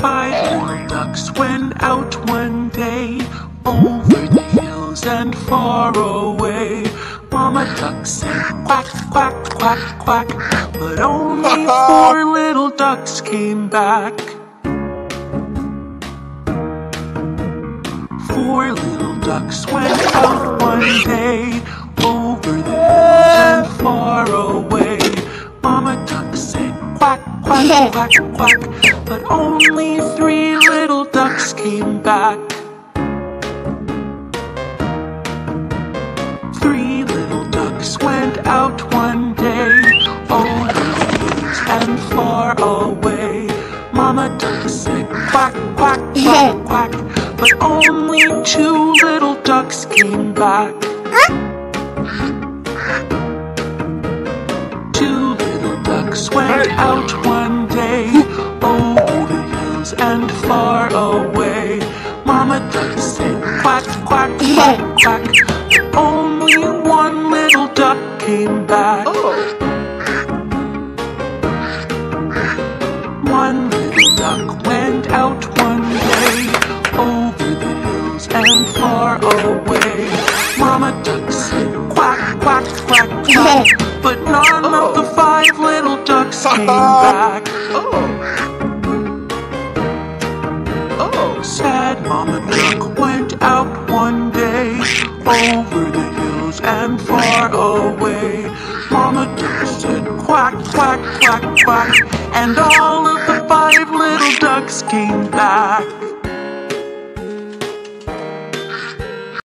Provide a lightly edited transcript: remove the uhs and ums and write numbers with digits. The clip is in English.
5 little ducks went out one day, over the hills and far away. Mama duck said quack, quack, quack, quack, but only 4 little ducks came back. 4 little ducks went out one day, over the hills and far away. Mama duck said quack, quack, quack, quack, but only 3 little ducks came back. 3 little ducks went out one day, over the hills and far away. Mama duck said quack, quack, quack, quack, but only 2 little ducks came back. 2 little ducks went out one day, over the hills and far away. Mama duck said quack, quack, quack, quack, but only 1 little duck came back. 1 little duck went out one day, over the hills and far away. Mama duck said quack, quack, quack, quack, but none of the 5 little ducks came back. Sad Mama duck went out one day, over the hills and far away. Mama duck said quack, quack, quack, quack, and all of the 5 little ducks came back.